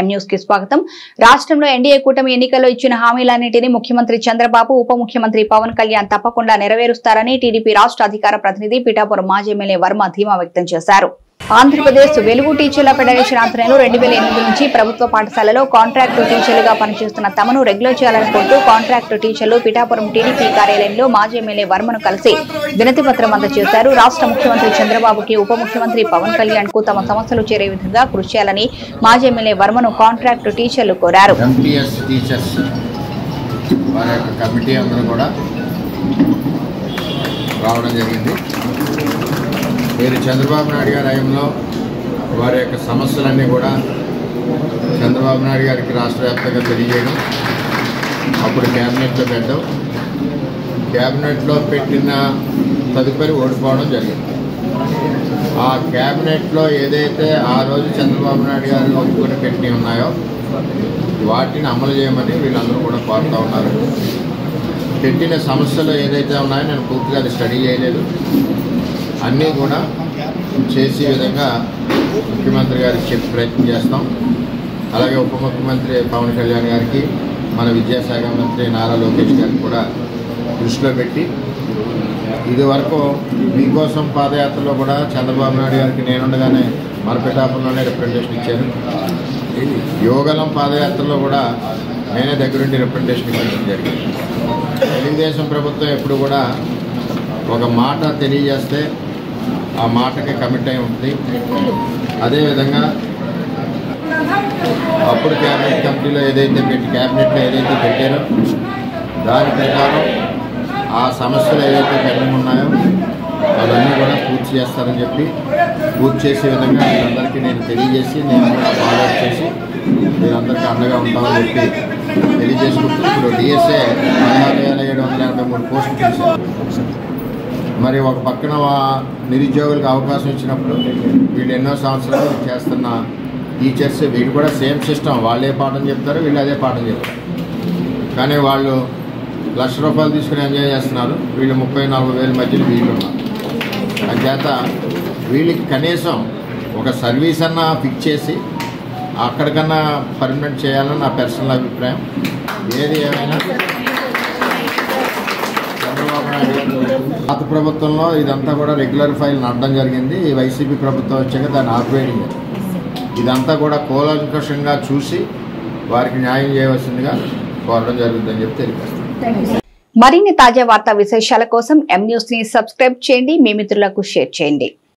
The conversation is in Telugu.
ఎం న్యూస్ కి స్వాగతం. రాష్ట్రంలో ఎన్డీఏ కూటమి ఎన్నికల్లో ఇచ్చిన హామీలన్నింటినీ ముఖ్యమంత్రి చంద్రబాబు, ఉప ముఖ్యమంత్రి పవన్ కళ్యాణ్ తప్పకుండా నెరవేరుస్తారని టీడీపీ రాష్ట్ర అధికార ప్రతినిధి పిఠాపురం మాజీ ఎమ్మెల్యే వర్మ ధీమా వ్యక్తం చేశారు. ఆంధ్రప్రదేశ్ వెలుగు టీచర్ల ఫెడరేషన్ ఆధ్వర్యంలో 2008 నుంచి ప్రభుత్వ పాఠశాలలో కాంట్రాక్టు టీచర్లుగా పనిచేస్తున్న తమను రెగ్యులర్ చేయాలని కోరుతూ కాంట్రాక్టు టీచర్లు పిఠాపురం టీడీపీ కార్యాలయంలో మాజీ ఎమ్మెల్యే వర్మను కలిసి వినతి పత్రం అందజేశారు. రాష్ట్ర ముఖ్యమంత్రి చంద్రబాబుకి, ఉప ముఖ్యమంత్రి పవన్ కళ్యాణ్ కు తమ సమస్యలు చేరే విధంగా కృషి చేయాలని మాజీ ఎమ్మెల్యే వర్మను కాంట్రాక్టు టీచర్లు కోరారు. మీరు చంద్రబాబు నాయుడు గారి హయాంలో వారి యొక్క సమస్యలన్నీ కూడా చంద్రబాబు నాయుడు గారికి రాష్ట్ర వ్యాప్తంగా తెలియజేయడం, అప్పుడు క్యాబినెట్లో పెట్టడం, క్యాబినెట్లో పెట్టిన తదుపరి ఓడిపోవడం జరిగింది. ఆ క్యాబినెట్లో ఏదైతే ఆ రోజు చంద్రబాబు నాయుడు గారు ఒప్పుకొని పెట్టి ఉన్నాయో వాటిని అమలు చేయమని వీళ్ళందరూ కూడా కోరుతూ ఉన్నారు. పెట్టిన సమస్యలు ఏదైతే ఉన్నాయో నేను పూర్తిగా అది స్టడీ చేయలేదు, అన్నీ కూడా చేసే విధంగా ముఖ్యమంత్రి గారికి చెప్పి ప్రయత్నం చేస్తాం. అలాగే ఉప ముఖ్యమంత్రి పవన్ కళ్యాణ్ గారికి, మన విద్యాశాఖ మంత్రి నారా లోకేష్ గారికి కూడా దృష్టిలో పెట్టి, ఇది వరకు మీకోసం పాదయాత్రలో కూడా చంద్రబాబు నాయుడు గారికి నేనుండగానే మన పిఠాపురంలోనే రిప్రజెంటేషన్ ఇచ్చారు. యువగలం పాదయాత్రలో కూడా నేనే దగ్గరుండి రిప్రజెంటేషన్ ఇవ్వడం జరిగింది. తెలుగుదేశం ప్రభుత్వం ఎప్పుడు కూడా ఒక మాట తెలియజేస్తే ఆ మాటకి కమిట్ అయి ఉంటుంది. అదేవిధంగా అప్పుడు క్యాబినెట్ కమిటీలో క్యాబినెట్లో ఏదైతే పెట్టారో దాని ప్రకారం ఆ సమస్యలు ఏదైతే పెండింగ్ ఉన్నాయో అవన్నీ కూడా పూర్తి చేస్తారని చెప్పి, పూర్తి చేసే విధంగా మీరందరికీ నేను తెలియజేసి, నేను కూడా ఫాలో చేసి మీరందరికీ అండగా ఉంటామని చెప్పి తెలియజేసుకుంటూ, ఇప్పుడు డిఎస్ఏ 16,783 పోస్టులు చేశారు. మరి ఒక పక్కన నిరుద్యోగులకు అవకాశం ఇచ్చినప్పుడు వీళ్ళు ఎన్నో సంవత్సరాలు చేస్తున్న టీచర్స్, వీళ్ళు కూడా సేమ్ సిస్టమ్, వాళ్ళే పాఠం చెప్తారు, వీళ్ళు అదే పాఠం చెప్తారు. కానీ వాళ్ళు ₹1,00,000 తీసుకుని ఎంజాయ్ చేస్తున్నారు, వీళ్ళు 34,000 మధ్యలో వీళ్ళు ఉన్నారు. అంచేత వీళ్ళకి కనీసం ఒక సర్వీస్ అన్నా ఫిక్స్ చేసి అక్కడికన్నా పర్మనెంట్ చేయాలని నా పర్సనల్ అభిప్రాయం. ఏది ఏమైనా చంద్రబాబు నాయుడు పాత ప్రభుత్వంలో ఇదంతా కూడా రెగ్యులర్ ఫైల్ నడడం జరిగింది. ఈ వైసీపీ ప్రభుత్వం వచ్చాక దాన్ని ఆపేయడం, ఇదంతా కూడా కూలంకషంగా చూసి వారికి న్యాయం చేయవలసిందిగా కోరడం జరుగుతుందని చెప్పి తెలియజేస్తాను. మరిన్ని తాజా వార్తా విశేషాల కోసం ఎం న్యూస్ ని సబ్స్క్రైబ్ చేయండి, మీ మిత్రులకు షేర్ చేయండి.